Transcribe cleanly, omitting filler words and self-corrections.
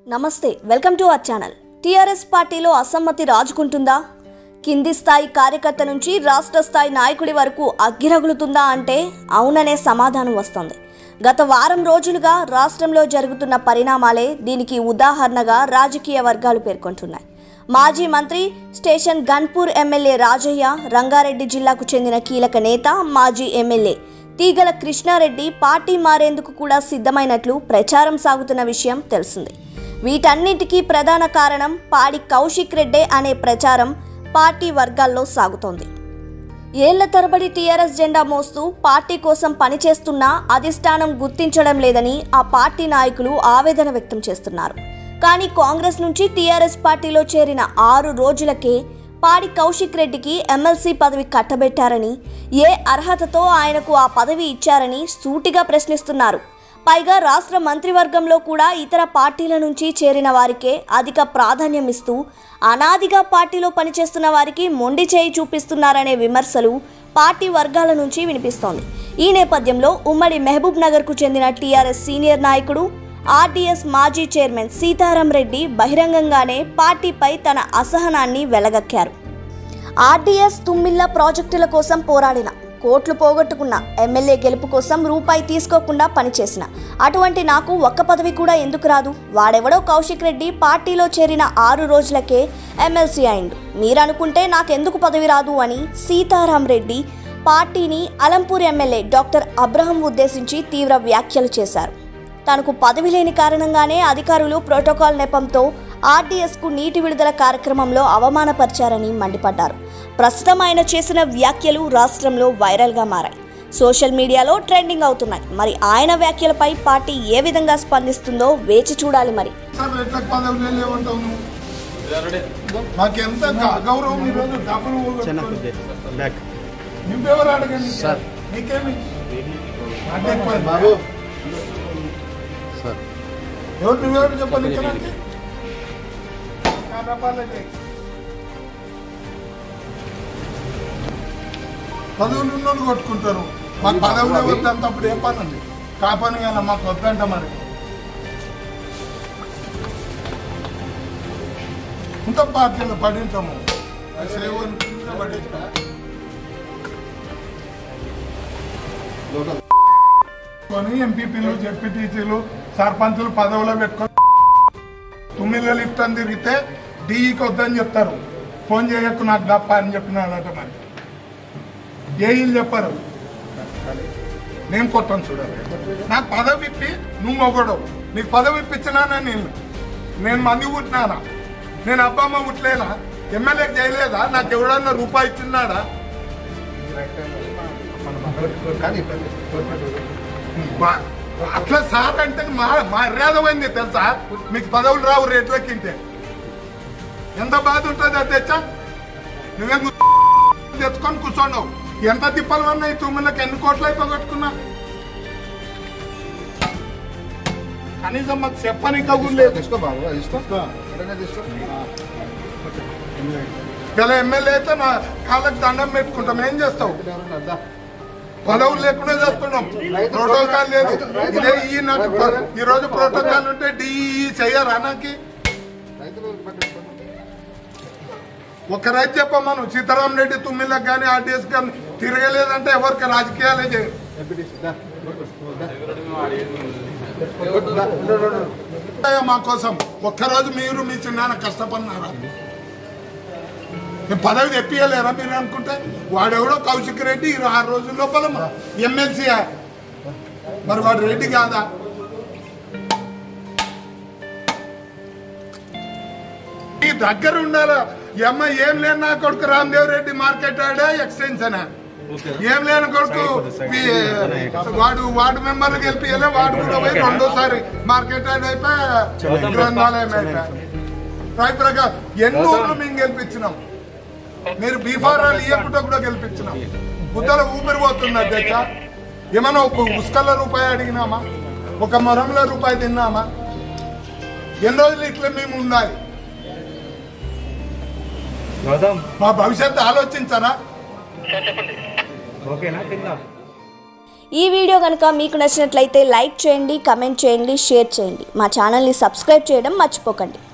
నమస్తే welcome to our channel. TRS పార్టీలో అసమ్మతి రాజుకుంటుందా? కింది స్థాయి కార్యకర్త నుంచి రాష్ట్ర స్థాయి నాయకుడి వరకు అగ్గిరగులుతుందా అంటే అవుననే సమాధానం వస్తుంది. గత వారం రోజులుగా రాష్ట్రంలో జరుగుతున్న పరిణామాలే దీనికి ఉదాహరణగా రాజకీయ వర్గాలు పేర్కొంటున్నాయి. మాజీ మంత్రి స్టేషన్ గన్పూర్ ఎమ్మెల్యే రాజయ్య, రంగారెడ్డి జిల్లాకు చెందిన కీలక నేత మాజీ ఎమ్మెల్యే తీగల కృష్ణారెడ్డి పార్టీ మారేందుకు కూడా సిద్ధమైనట్లు ప్రచారం సాగుతున్న విషయం తెలిసిందే. వీటన్నిటికీ ప్రధాన కారణం పాడి కౌశిక్ రెడ్డే అనే ప్రచారం పార్టీ వర్గాల్లో సాగుతోంది. ఏళ్ల తరబడి టీఆర్ఎస్ జెండా మోస్తూ పార్టీ కోసం పనిచేస్తున్నా అధిష్టానం గుర్తించడం లేదని ఆ పార్టీ నాయకులు ఆవేదన వ్యక్తం చేస్తున్నారు. కానీ కాంగ్రెస్ నుంచి టీఆర్ఎస్ పార్టీలో చేరిన 6 రోజులకే పాడి కౌశిక్ రెడ్డికి ఎమ్మెల్సీ పదవి కట్టబెట్టారని, ఏ అర్హతతో ఆయనకు ఆ పదవి ఇచ్చారని సూటిగా ప్రశ్నిస్తున్నారు. పైగా రాష్ట్ర మంత్రివర్గంలో కూడా ఇతర పార్టీల నుంచి చేరిన వారికే అధిక ప్రాధాన్యం ఇస్తూ అనాదిగా పార్టీలో పనిచేస్తున్న వారికి మొండి చేయి చూపిస్తున్నారనే విమర్శలు పార్టీ వర్గాల నుంచి వినిపిస్తోంది. ఈ నేపథ్యంలో ఉమ్మడి మహబూబ్ నగర్కు చెందిన టీఆర్ఎస్ సీనియర్ నాయకుడు ఆర్డీఎస్ మాజీ చైర్మన్ సీతారాం రెడ్డి బహిరంగంగానే పార్టీపై తన అసహనాన్ని వెలగక్కారు. ఆర్డీఎస్ తుమ్మిళ్ల ప్రాజెక్టుల కోసం పోరాడిన, కోట్లు పోగొట్టుకున్న, ఎమ్మెల్యే గెలుపు కోసం రూపాయి తీసుకోకుండా పనిచేసిన అటువంటి నాకు ఒక్క పదవి కూడా ఎందుకు రాదు? వాడెవడో కౌశిక్ రెడ్డి పార్టీలో చేరిన 6 రోజులకే ఎమ్మెల్సీ అయిండు, మీరనుకుంటే నాకెందుకు పదవి రాదు అని సీతారాం రెడ్డి పార్టీని అలంపూర్ ఎమ్మెల్యే డాక్టర్ అబ్రహం ఉద్దేశించి తీవ్ర వ్యాఖ్యలు చేశారు. తనకు పదవి లేని కారణంగానే అధికారులు ప్రోటోకాల్ నెపంతో ఆర్డీఎస్కు నీటి విడుదల కార్యక్రమంలో అవమానపరిచారని మండిపడ్డారు. ప్రస్తుతం ఆయన చేసిన వ్యాఖ్యలు రాష్ట్రంలో వైరల్గా మారాయి, సోషల్ మీడియాలో ట్రెండింగ్ అవుతున్నాయి. మరి ఆయన వ్యాఖ్యలపై పార్టీ ఏ విధంగా స్పందిస్తుందో వేచి చూడాలి. మరి పదవులు ఉన్నోళ్ళు కొట్టుకుంటారు, మాకు పదవులు వద్దంతప్పుడు ఏం పని ఉంది? కాపని కదా మాకు వద్దంట. మరి ఇంత పార్టీలో పడింటాము, ఎంపీపీలు, జెడ్పీటీసీలు, సర్పంచులు పదవులో పెట్టుకొని 9 లిఫ్ట్ అని తిరిగితే డీఈకి వద్దని చెప్తారు. ఫోన్ చేయకు నాకు తప్ప అని చెప్పినాడట. మరి ఏం చెప్పారు? నేను కొట్టాను చూడాలి. నాకు పదవి ఇప్పి నువ్వు మొగడవు, నీకు పదవి ఇప్పించినానా? నేను మంది పుట్టినానా? నేను అబ్బమ్మ పుట్టలేనా? ఎమ్మెల్యేకి చేయలేదా? నాకు ఎవడన్నా రూపాయి ఇచ్చిన్నాడా? అట్లా సార్ అంటే మర్యాద పోయింది తెలుసా? మీకు పదవులు రావు రేట్లకింటే ఎంత బాధ ఉంటుంది అధ్యక్ష. నువ్వేం తెచ్చుకొని కూర్చోండవు. ఎంత తిప్పలు ఉన్నాయి తుమ్మిళ్ళకి, ఎన్ని కోట్లు అయిపోగొట్టుకున్నా? కనీసం మాకు చెప్పని కబుర్లేదు. గల ఎమ్మెల్యే అయితే నా కాళ్ళకి దండం పెట్టుకుంటాం. ఏం చేస్తావు? పదవులు లేకుండా చేస్తున్నాం. ప్రోటోకాల్ లేదు. ఇదే ఈ రోజు ప్రోటోకాల్ ఉంటే డిఈ చెయ్యరా? నాకు ఒక రైతు చెప్పమను, సీతారాం రెడ్డి తుమ్మిళ్ళకి కానీ ఆర్డీఎస్ కానీ తిరగలేదంటే ఎవరికి రాజకీయాలే చేయరు. మా కోసం ఒక్కరోజు మీరు మీ చిన్న కష్టపడినారా? పదవి తెప్పియలేరా మీరు అనుకుంటే? వాడెవడో కౌశిక్ రెడ్డి 6 రోజుల లోపల ఎమ్మెల్సీ. మరి వాడు రెడ్డి కాదా? ఈ దగ్గర ఉండాలా? ఏం లేని నా కొడుకు రామ్దేవ్ రెడ్డి మార్కెట్ ఆడా ఎక్స్టెన్షన్, ఏం లేని కొడుకు వార్డు మెంబర్లు గెలిపియలే, వాడు కూడా పోయి 2వ మార్కెట్ ఆడ అయిపోయి గ్రంథాలయం అయిపోయి ప్రకారం ఎన్ని ఊర్లు మేము గెలిపించినాం. మీరు బీఫారాలు ఇవ్వకుండా కూడా గెలిపించినాం. బుద్ధల ఊపిరి పోతుంది అధ్యక్ష. ఏమన్నా ఒక ఉస్కల రూపాయి అడిగినామా? ఒక మొరంల రూపాయి తిన్నామా? ఎన్ని రోజులు ఇట్లా మేము ఉండాలి? మా భవిష్యత్తు ఆలోచించరా? ఈ వీడియో కనుక మీకు నచ్చినట్లయితే లైక్ చేయండి, కమెంట్ చేయండి, షేర్ చేయండి. మా ఛానల్ని సబ్స్క్రైబ్ చేయడం మర్చిపోకండి.